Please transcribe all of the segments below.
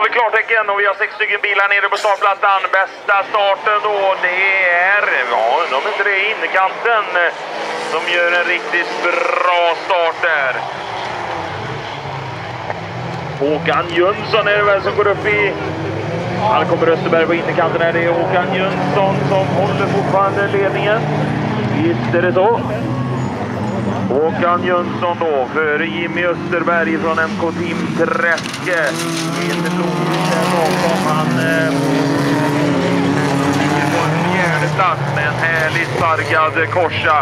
vi klartecken och vi har 6 stycken bilar nere på startplattan. Bästa starten då, det är, de är inte det, innerkanten som gör en riktigt bra start där. Håkan Jönsson är det väl som går upp i... Här kommer Österberg på innerkanten här. Det är Håkan Jönsson som håller fortfarande ledningen. Visst är det så. Håkan Jönsson då före Jimmy Österberg från MK Team Träske. Peter Blomqvist där bakom. Han ligger på en fjärde plats med en härligt sargad korsa.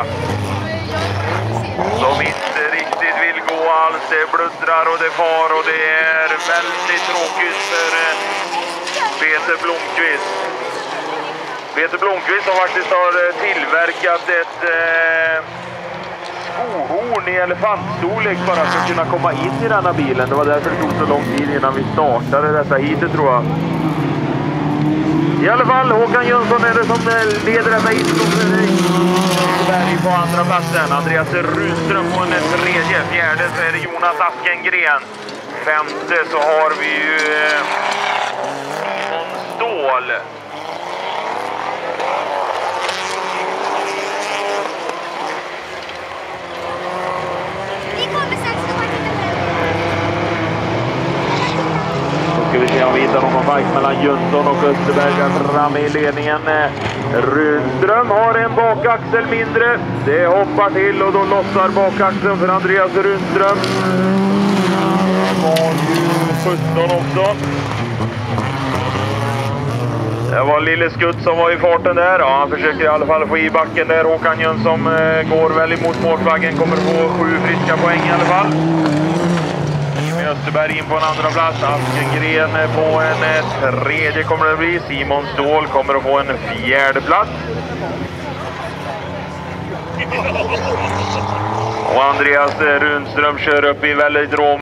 Som inte riktigt vill gå alls. Det bluddrar och det far och det är väldigt tråkigt för Peter Blomqvist. Peter Blomqvist som faktiskt har tillverkat ett skohorn i elefantstorlek bara för att kunna komma in i denna bilen. Det var därför det tog så lång tid innan vi startade detta hitet, tror jag. I alla fall, Håkan Jönsson är det som leder detta hitet. Berg på andra platsen. Andreas Runström på en tredje. Fjärde så är det Jonas Askengren. Femte så har vi ju Simon Ståhl. Ska vi se om vi hittar någon fight mellan Jönsson och Österberg där framme i ledningen. Runström har en bakaxel mindre. Det hoppar till och då lossar bakaxeln för Andreas Runström. Det var ju 17 också. Det var Lille Skutt som var i farten där. Ja, han försöker i alla fall få i backen där. Håkan Jönsson går väl emot målflaggen. Kommer få 7 friska poäng i alla fall. Österberg in på en andra plats. Askengren på en tredje kommer det bli. Simon Ståhl kommer att få en fjärde plats. Och Andreas Runström kör upp i väldigt rom.